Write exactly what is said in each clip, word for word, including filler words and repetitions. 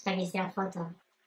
Já viste a foto?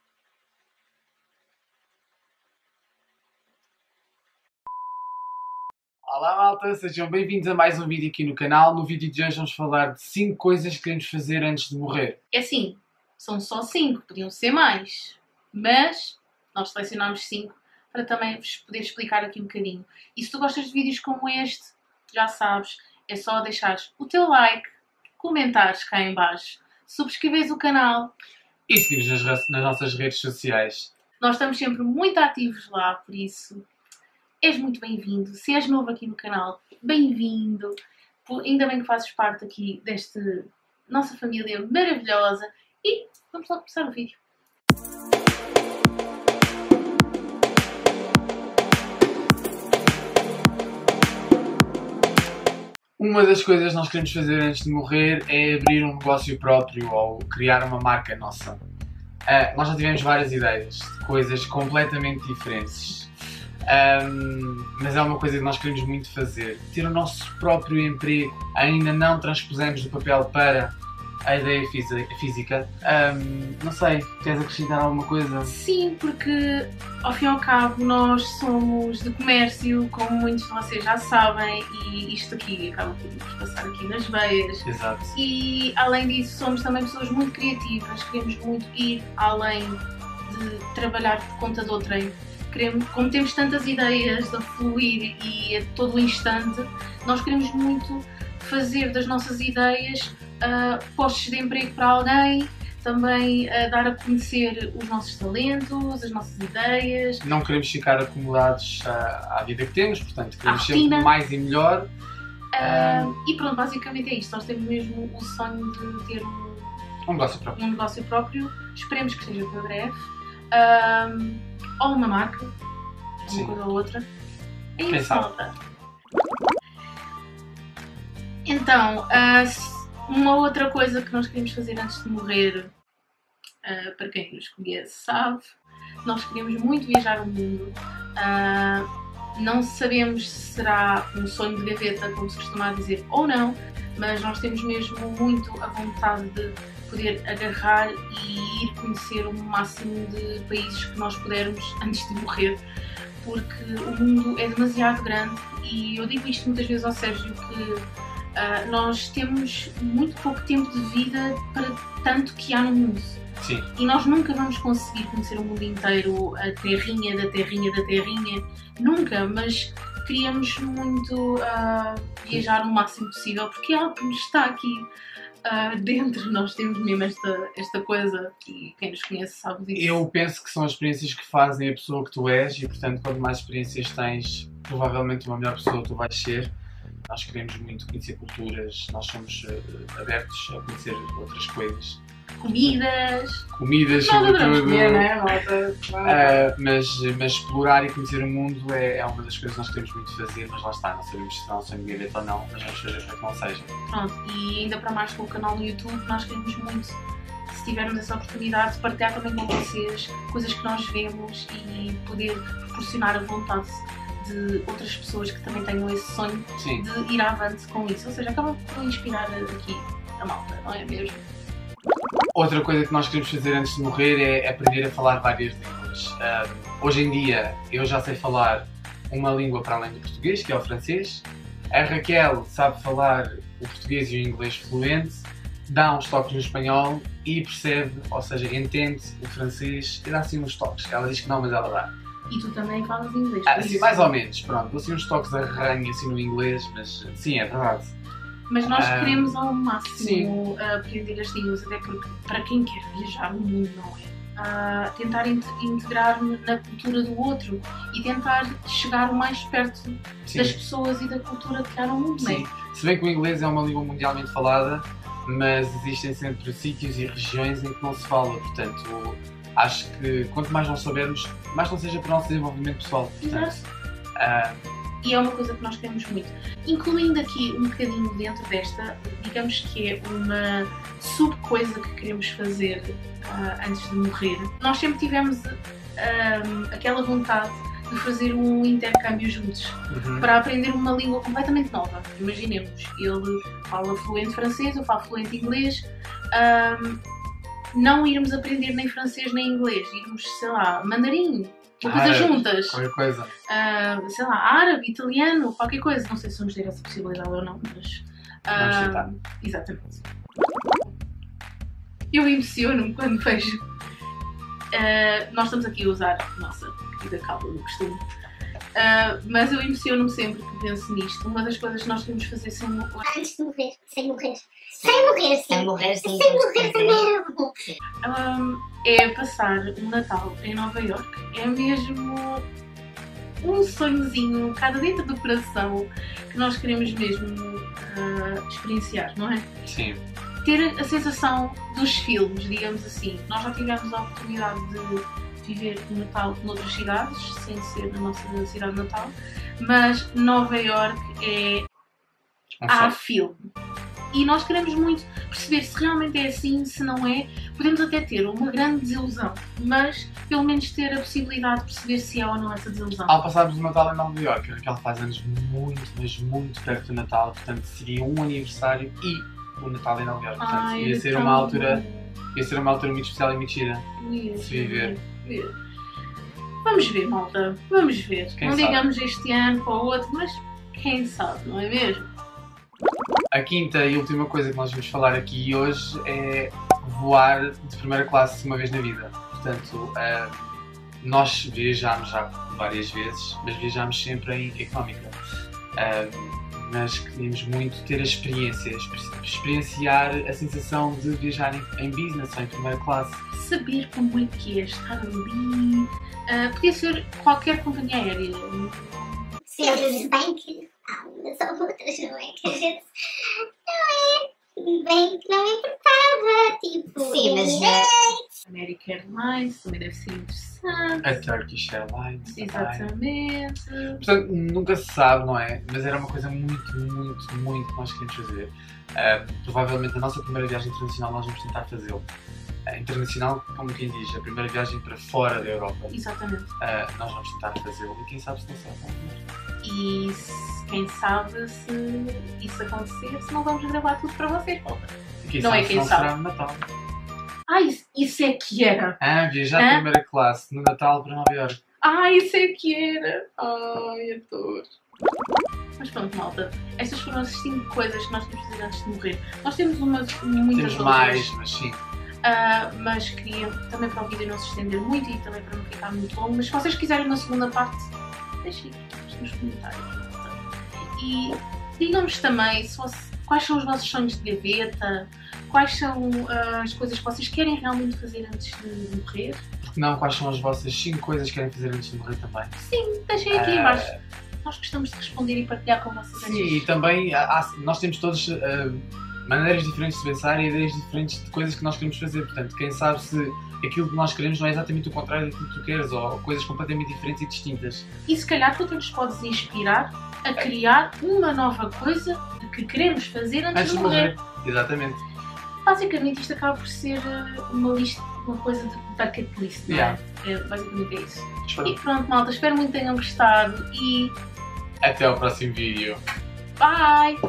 Olá malta, sejam bem-vindos a mais um vídeo aqui no canal. No vídeo de hoje vamos falar de cinco coisas que queremos fazer antes de morrer. É assim, são só cinco, podiam ser mais, mas nós selecionámos cinco para também vos poder explicar aqui um bocadinho. E se tu gostas de vídeos como este, já sabes, é só deixares o teu like, comentares cá em baixo, subscreveres o canal. E seguir-nos nas, nas nossas redes sociais. Nós estamos sempre muito ativos lá, por isso és muito bem-vindo. Se és novo aqui no canal, bem-vindo. Ainda bem que fazes parte aqui desta nossa família maravilhosa. E vamos lá começar o vídeo. Uma das coisas que nós queremos fazer antes de morrer é abrir um negócio próprio ou criar uma marca nossa. Uh, nós já tivemos várias ideias de coisas completamente diferentes. Um, mas é uma coisa que nós queremos muito fazer. Ter o nosso próprio emprego. Ainda não transpusemos do papel para a ideia física. Um, não sei, queres acrescentar alguma coisa? Sim, porque ao fim e ao cabo nós somos de comércio, como muitos de vocês já sabem, e isto aqui acaba por nos passar aqui nas veias. Exato. E além disso somos também pessoas muito criativas, queremos muito ir além de trabalhar por conta de outrem. Queremos, como temos tantas ideias a fluir e a todo instante, nós queremos muito fazer das nossas ideias uh, postos de emprego para alguém, também uh, dar a conhecer os nossos talentos, as nossas ideias. Não queremos ficar acomodados à, à vida que temos, portanto queremos sempre mais e melhor. Uh, um... E pronto, basicamente é isto. Nós temos mesmo o sonho de ter um, um, negócio, próprio. um negócio próprio. Esperemos que seja para breve. Uh, ou uma marca, uma coisa ou outra. É Quem isso, sabe? malta. Então, uh, uma outra coisa que nós queríamos fazer antes de morrer, uh, para quem nos conhece sabe, nós queríamos muito viajar o mundo. Uh, não sabemos se será um sonho de gaveta, como se costuma dizer, ou não, mas nós temos mesmo muito a vontade de poder agarrar e ir conhecer o máximo de países que nós pudermos antes de morrer, porque o mundo é demasiado grande e eu digo isto muitas vezes ao Sérgio que uh, nós temos muito pouco tempo de vida para tanto que há no mundo. Sim. E nós nunca vamos conseguir conhecer o mundo inteiro, a terrinha da terrinha da terrinha, nunca, mas queríamos muito uh, viajar o máximo possível, porque é algo que nos está aqui uh, dentro, nós temos mesmo esta, esta coisa, e quem nos conhece sabe disso. Eu penso que são as experiências que fazem a pessoa que tu és e, portanto, quanto mais experiências tens, provavelmente uma melhor pessoa tu vais ser. Nós queremos muito conhecer culturas, nós somos uh, abertos a conhecer outras coisas. Comidas. Comidas, Nada sobretudo. Comer, né, malta? Uh, mas, mas explorar e conhecer o mundo é, é uma das coisas que nós queremos muito fazer, mas lá está, não sabemos se será um sonho de gaveta ou não, mas vamos fazer para que não seja. Pronto, e ainda para mais com o canal no YouTube, nós queremos muito, se tivermos essa oportunidade, de partilhar também com vocês coisas que nós vemos e poder proporcionar a vontade de outras pessoas que também tenham esse sonho. Sim. De ir avante com isso, ou seja, acaba por inspirar aqui a malta, não é mesmo? Outra coisa que nós queremos fazer antes de morrer é aprender a falar várias línguas. Um, hoje em dia eu já sei falar uma língua para além do português, que é o francês. A Raquel sabe falar o português e o inglês fluente, dá uns toques no espanhol e percebe, ou seja, entende o francês e dá assim uns toques. Ela diz que não, mas ela dá. E tu também falas inglês? Ah, sim, mais ou menos, pronto. Dou assim uns toques de arranho assim no inglês, mas sim, é verdade. Mas nós Ah, queremos ao máximo sim. aprender as línguas, até porque para quem quer viajar no mundo, não é? Ah, tentar integrar-me na cultura do outro e tentar chegar o mais perto Sim. das pessoas e da cultura que há no mundo, não é? Sim. Se bem que o inglês é uma língua mundialmente falada, mas existem sempre sítios e regiões em que não se fala, portanto, acho que quanto mais não soubermos, mais não seja para o nosso desenvolvimento pessoal. Portanto, Exato. ah, E é uma coisa que nós queremos muito. Incluindo aqui um bocadinho dentro desta, digamos que é uma sub-coisa que queremos fazer uh, antes de morrer. Nós sempre tivemos um, aquela vontade de fazer um intercâmbio juntos, uhum. para aprender uma língua completamente nova. Imaginemos, ele fala fluente francês, eu falo fluente inglês, um, não irmos aprender nem francês nem inglês, irmos, sei lá, mandarim, uma coisa Árabe, juntas. Qualquer coisa. Uh, sei lá, árabe, italiano, qualquer coisa. Não sei se vamos ter essa possibilidade ou não, mas. Vamos Uh, tentar. exatamente. Eu emociono-me quando vejo. Uh, nós estamos aqui a usar a nossa querida cábula do costume. Uh, mas eu emociono-me sempre que penso nisto. Uma das coisas que nós queremos fazer sem morrer. Antes de morrer, sem morrer. Sem morrer, sim. Sem morrer, sim. Sem morrer também era bom. Um, é passar um Natal em Nova Iorque. É mesmo um sonhozinho cá dentro do coração que nós queremos mesmo uh, experienciar, não é? Sim. Ter a sensação dos filmes, digamos assim. Nós já tivemos a oportunidade de viver o Natal noutras cidades, sem ser na nossa cidade natal, mas Nova Iorque é Um a sonho. filme. E nós queremos muito perceber se realmente é assim, se não é. Podemos até ter uma grande desilusão, mas pelo menos ter a possibilidade de perceber se é ou não essa desilusão. Ao passarmos o Natal em Nova Iorque, a Raquel faz anos muito, mas muito perto do Natal, portanto seria um aniversário e o Natal em Nova Iorque. Portanto, Ai, ia era ser tão uma altura, bom. ia ser uma altura muito especial e muito gira. Mesmo, se viver. mesmo. Vamos ver, malta. Vamos ver. Quem não sabe? digamos este ano para o outro, mas quem sabe, não é mesmo? A quinta e última coisa que nós vamos falar aqui hoje é voar de primeira classe uma vez na vida. Portanto, ah, nós viajámos já várias vezes, mas viajámos sempre em económica. Ah, mas queríamos muito ter a experiência, exper- experienciar a sensação de viajar em, em business ou em primeira classe. Saber como é que é estar ali. Ah, podia ser qualquer companhia aérea. Sim, se bem que há umas ou outras, não é? Que a gente não é bem que não importava, tipo... Sim, mas Emirates. American Airlines também deve ser interessante. A Turkish Airlines também. Exatamente. Portanto, nunca se sabe, não é? Mas era uma coisa muito, muito, muito que nós queríamos fazer. Ah, provavelmente a nossa primeira viagem internacional nós vamos tentar fazê-lo. Ah, internacional, como quem diz, a primeira viagem para fora da Europa. Exatamente. Ah, nós vamos tentar fazê-lo e quem sabe se não será. E se- quem sabe se isso acontecer, se não vamos gravar tudo para vocês, malta. E quem Não sabe é se quem não sabe. será no Natal. Ah, isso, isso é que era! Ah, viajar Hã? primeira classe no Natal para Nova Iorque. Ah, isso é que era! Ai, adoro! Mas pronto, malta. Estas foram as cinco coisas que nós temos de fazer antes de morrer. Nós temos umas, muitas Temos outras. mais, mas sim. Ah, mas queria também para o vídeo não se estender muito e também para não ficar muito longo. Mas se vocês quiserem uma segunda parte, deixem nos comentários. E digam-nos também se você- quais são os vossos sonhos de gaveta, quais são ah, as coisas que vocês querem realmente fazer antes de morrer. Porque não, quais são as vossas cinco coisas que querem fazer antes de morrer também? Sim, deixem aqui em Ah, baixo. Nós gostamos de responder e partilhar com vocês. Sim, e também há- há- nós temos todos ah, maneiras diferentes de pensar e ideias diferentes de coisas que nós queremos fazer. Portanto, quem sabe se aquilo que nós queremos não é exatamente o contrário daquilo que tu queres, ou coisas completamente diferentes e distintas. E se calhar tu até nos podes inspirar a criar uma nova coisa que queremos fazer antes, Antes de de morrer. morrer. Exatamente. Basicamente isto acaba por ser eh, uma lista, uma coisa de bucket list, não é? Yeah. É, basicamente é isso. Espero- E pronto, malta, espero muito que tenham gostado e Até ao próximo vídeo. bye!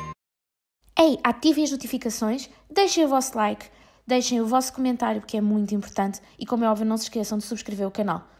Ei, ativem as notificações, deixem o vosso like, deixem o vosso comentário porque é muito importante e, como é óbvio, não se esqueçam de subscrever o canal.